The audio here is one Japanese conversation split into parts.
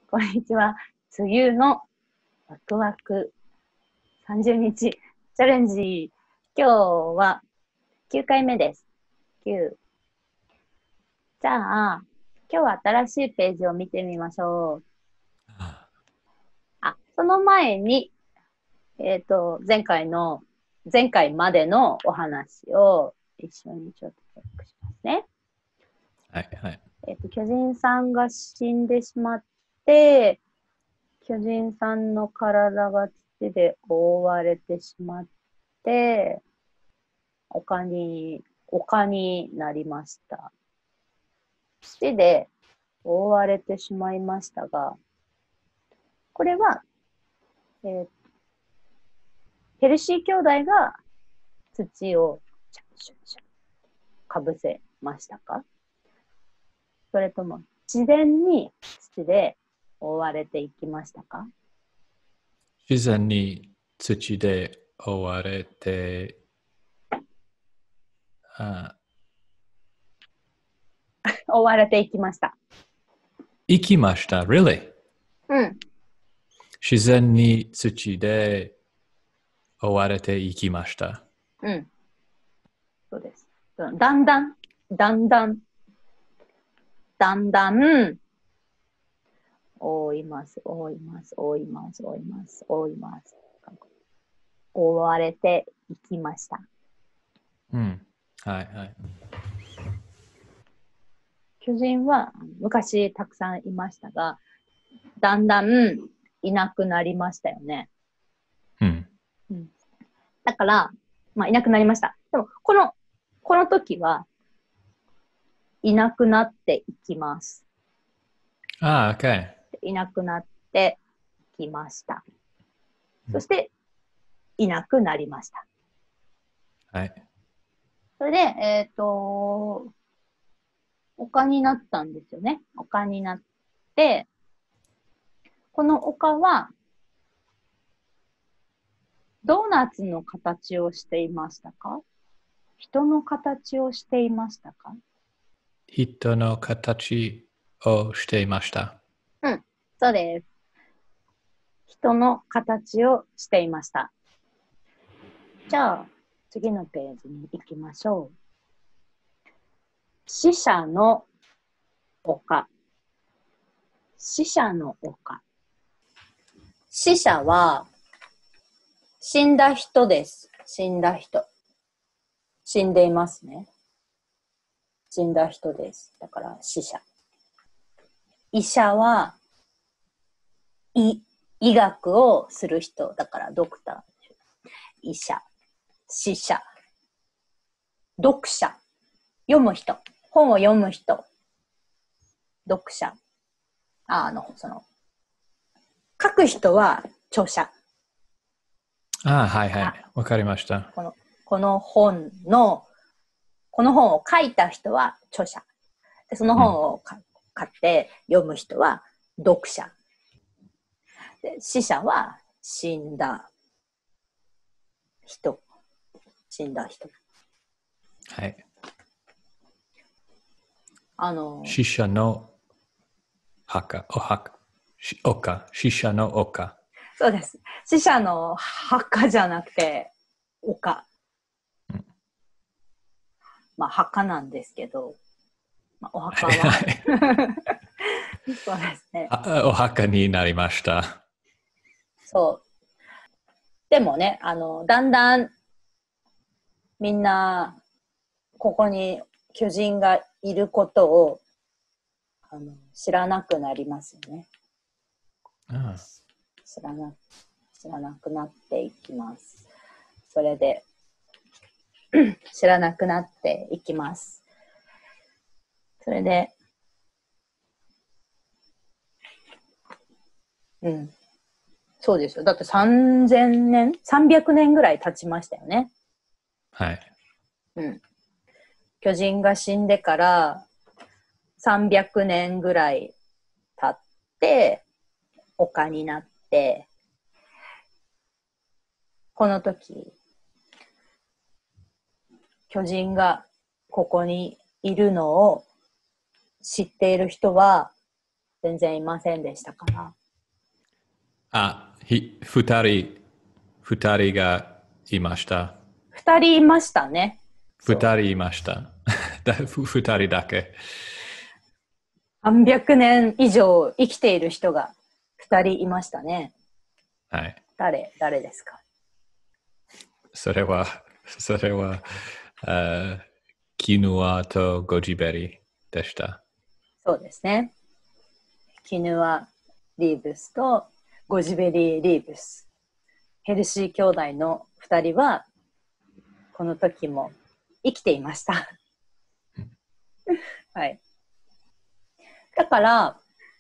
こんにちは。梅雨のワクワク30日チャレンジ。今日は9回目です。9。じゃあ、今日は新しいページを見てみましょう。その前に、前回までのお話を一緒にちょっとチェックしますね。 はいはい。 巨人さんが死んでしまって、巨人さんの体が土で覆われてしまって、丘になりました。土で覆われてしまいましたが、これは、ヘルシー兄弟が土をかぶせましたか？それとも自然に土で覆われていきましたか？ 自然に土で覆われて、 覆われていきました。 行きました。Really? うん。 自然に土で覆われていきました。 うん。そうです。だんだん、覆います。覆われていきました。 うん。はいはい。 巨人は昔たくさんいましたが、だんだんいなくなりましたよね。 うん。 だから、いなくなりました。でも、この時は、いなくなっていきます。 OK。 いなくなっていきました。そして、いなくなりました。 はい。 それで、丘になったんですよね。丘になって、この丘は、ドーナツの形をしていましたか？人の形をしていましたか？ 人の形をしていました。 うん、そうです。人の形をしていました。じゃあ、次のページに行きましょう。死者の丘。死者の丘。死者は、死んだ人です。死んだ人。死んでいますね。死んだ人です。だから死者。医者は、医学をする人。だからドクター。医者。死者。読者。読む人。本を読む人。読者。書く人は著者。 はいはい。わかりました。 この本を書いた人は著者。でその本を買って読む人は読者。で死者は死んだ人。 はい。 死者の丘。死者の丘。 そうです。死者の墓じゃなくて丘。墓なんですけど、お墓はそうですね。 お墓になりました。 そう。でもね、だんだんみんなここに巨人がいることを知らなくなりますよね。知らなくなっていきます。それで知らなくなっていきます。それで、そうですよ。だって300年ぐらい経ちましたよね。 はい。 巨人が死んでから300年ぐらい経って、丘になって、この時、巨人がここにいるのを知っている人は全然いませんでしたから。 二人がいました。 二人いましたね。 二人いました。二人だけ。 300年以上生きている人が二人いましたね。 はい。 誰ですか？ それは、キヌアとゴジベリでした。 そうですね。キヌア・リーブスとゴジベリー・リーブス。ヘルシー兄弟の二人は、この時も生きていました。はい。だから、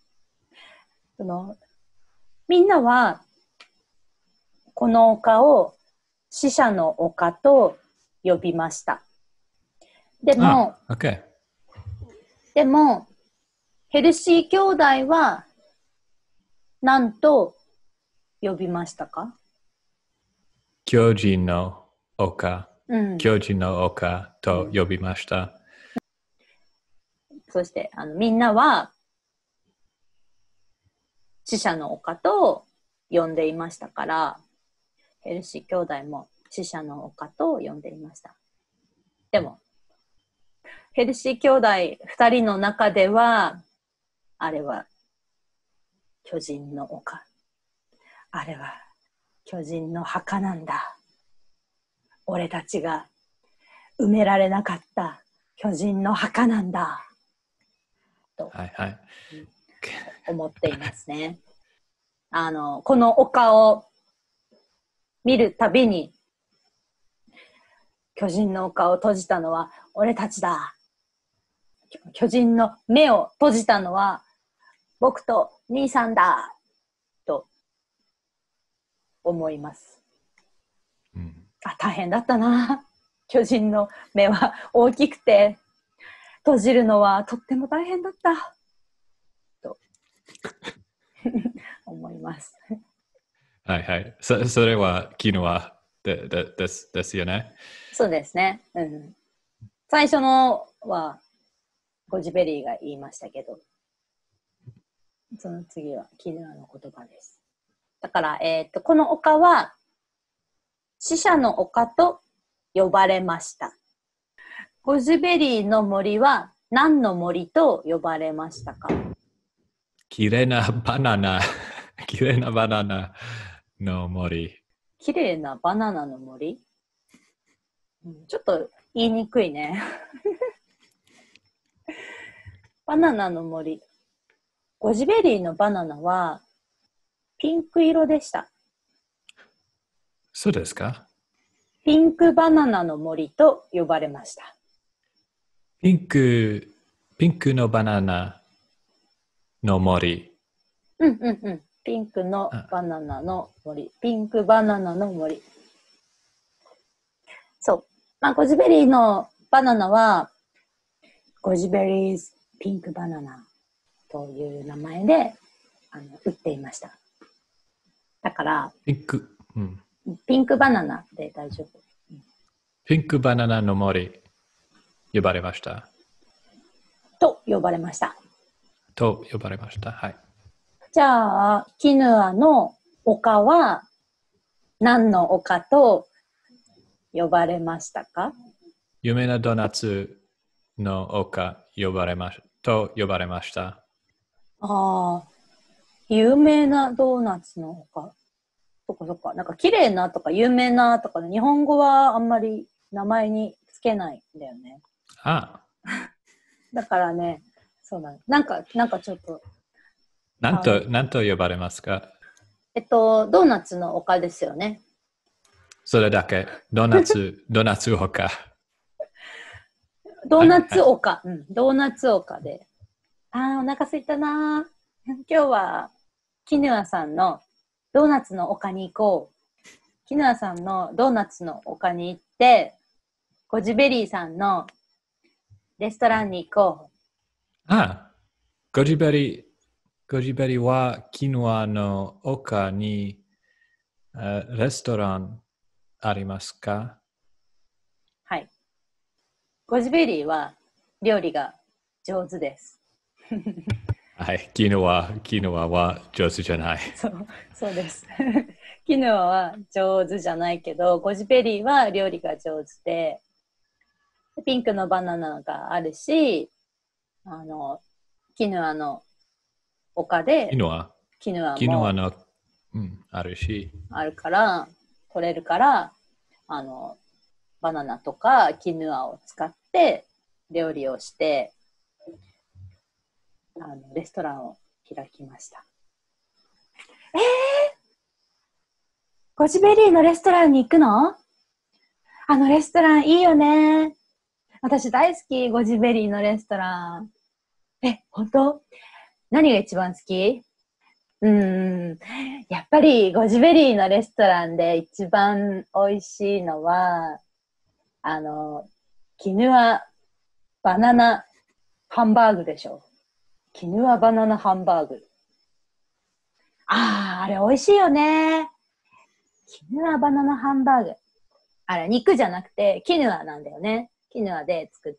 みんなは、この丘を死者の丘と呼びました。でも、 okay. でも、ヘルシー兄弟は何と呼びましたか？ 巨人の丘、 巨人の丘と呼びました。 そしてみんなは死者の丘と呼んでいましたから、ヘルシー兄弟も死者の丘と呼んでいました。でも、ヘルシー兄弟2人の中では、あれは巨人の丘。あれは巨人の墓なんだ。俺たちが埋められなかった巨人の墓なんだ。と思っていますね。この丘を見るたびに、巨人の丘を閉じたのは俺たちだ。巨人の目を閉じたのは僕と兄さんだ。と思います。大変だったな。巨人の目は大きくて、閉じるのはとっても大変だった。と思います。 はいはい。それはキヌアですよね。 そうですね。最初のはゴジベリーが言いましたけど、その次はキヌアの言葉です。だから、この丘は死者の丘と呼ばれました。ゴジベリーの森は何の森と呼ばれましたか？ きれいなバナナの森。 きれいなバナナの森？ちょっと言いにくいね。バナナの森。ゴジベリーのバナナはピンク色でした。 そうですか？ ピンクバナナの森と呼ばれました。 ピンクのバナナの森。 ピンクのバナナの森。ピンクバナナの森。そう。ゴジベリーのバナナは、ゴジベリーズピンクバナナという名前で売っていました。だから、ピンクバナナで大丈夫。 ピンクバナナの森、呼ばれました。 と呼ばれました。 はい。 じゃあ、キヌアの丘は何の丘と呼ばれましたか？ 有名なドーナツの丘呼ばれました。 有名なドーナツの丘。そっか。なんか綺麗なとか有名なとか、日本語はあんまり名前につけないんだよね。だからね、そうだね。なんかちょっと。 なんと呼ばれますか？ ドーナツの丘ですよね。 それだけ。ドーナツ丘。 ドーナツ丘。ドーナツ丘で。お腹すいたな。今日は、キヌアさんのドーナツの丘に行こう。キヌアさんのドーナツの丘に行って、ゴジベリーさんのレストランに行こう。ゴジベリーはキヌアの丘にレストランありますか？ はい。ゴジベリーは料理が上手です。 はい。キヌアは上手じゃない。 そうです。キヌアは上手じゃないけど、ゴジベリーは料理が上手で、ピンクのバナナがあるし、キヌアの丘で、キヌアもの、あるし。 あるから、取れるから、バナナとかキヌアを使って料理をして、レストランを開きました。ゴジベリーのレストランに行くの？レストランいいよね。私大好き、ゴジベリーのレストラン。本当？何が一番好き？やっぱりゴジベリーのレストランで一番美味しいのは、キヌアバナナハンバーグでしょ。キヌアバナナハンバーグ。あれ美味しいよね。キヌアバナナハンバーグ。あれ、肉じゃなくて、キヌアなんだよね。キヌアで作って、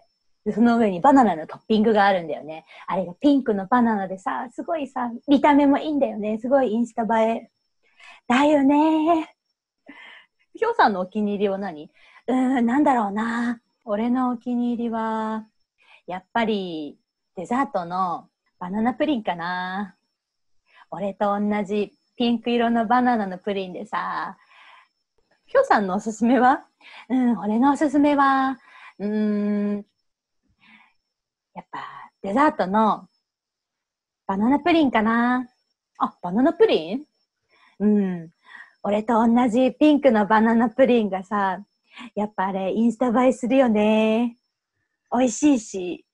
その上にバナナのトッピングがあるんだよね。あれがピンクのバナナでさ、すごいさ、見た目もいいんだよね。すごいインスタ映え。だよね。ひょうさんのお気に入りは何？なんだろうな。俺のお気に入りは、やっぱりデザートのバナナプリンかな。俺と同じピンク色のバナナのプリンでさ、ひょうさんのおすすめは？俺のおすすめは、やっぱデザートのバナナプリンかな。バナナプリン？俺と同じピンクのバナナプリンがさ、やっぱあれインスタ映えするよね。美味しいし。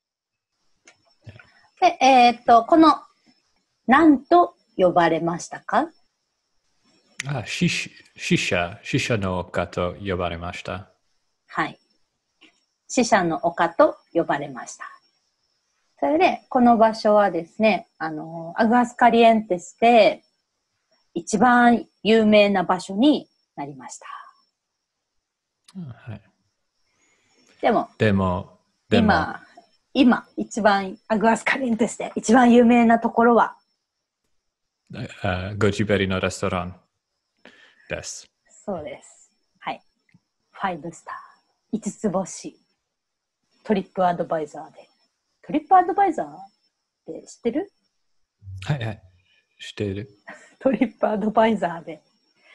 で、この、何と呼ばれましたか？ 死者の丘と呼ばれました。 はい。死者の丘と呼ばれました。それで、この場所はですね、アグアスカリエンテスで一番有名な場所になりました。 はい。 でも、今、一番アグアスカリエンテスで一番有名なところはゴジベリのレストランです。 そうです。はい。5スター、5つ星、トリップアドバイザーで。トリップアドバイザーって知ってる？ はい。知ってる。 トリップアドバイザーで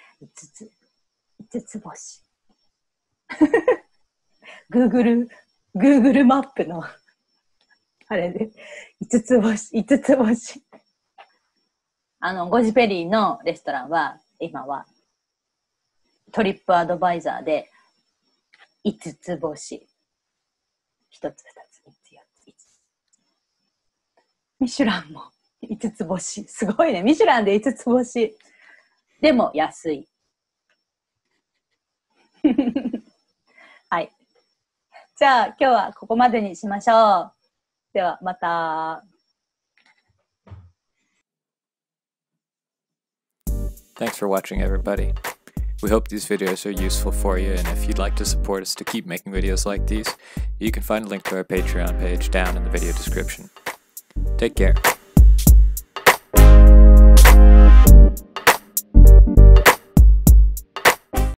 5つ星。Google マップのあれで5つ星。ゴジベリーのレストランは今はトリップアドバイザーで5つ星。1つ、2つ、3つ、4つ、5つ。ミシュランも5つ星。すごいね。ミシュランで5つ星。でも安い。はい。じゃあ今日はここまでにしましょう。ではまた。 Thanks for watching, everybody. We hope these videos are useful for you, and if you'd like to support us to keep making videos like these, you can find a link to our Patreon page down in the video description. Take care.